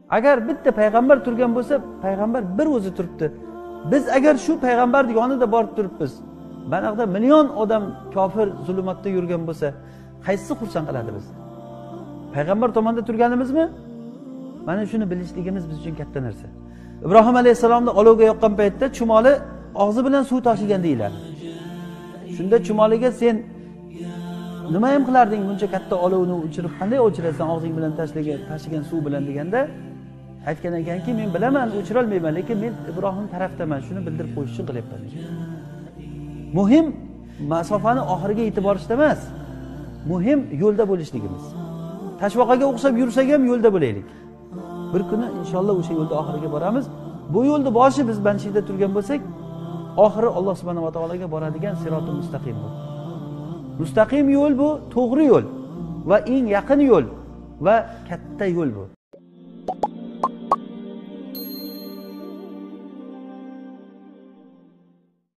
Agar bitta payg'ambar turgan bo'lsa, payg'ambar bir o'zi turibdi. Biz agar shu payg'ambar yonida borib turibmiz, banaqda million odam kofir zulmatda yurgan bo'lsa, qaysi xursand qiladi bizni? Payg'ambar tomonda turganimizmi? Mana shuni bilishligimiz biz uchun katta narsa. Ibrohim alayhisalomni olovga yoqqan paytda chumoli og'zi bilan suv tashigan deyiladi. Shunda chumoliga sen nima ham qilarding buncha katta olovni o'chirib, qanday o'chirasan og'zing bilan tashigan suv bilan deganda aytgan ekanki, men bilaman, o'chira olmayman, lekin men Ibrohim tarafdaman, shuni bildirib qo'yish uchun qilyapman. Muhim masofani oxiriga yetib borishda emas, muhim yo'lda bo'lishligimiz. Tashvoqaga o'xshab yursak ham yo'lda bo'laylik. Bir kuni inshaalloh o'sha yo'lda oxiriga boramiz. Bu yo'lda boshi biz banshida turgan bo'lsak, oxiri Alloh subhanahu va taologa boradigan sirotul mustaqim bu. Mustaqim yo'l bu, to'g'ri yo'l va eng yaqin yo'l va katta yo'l bu.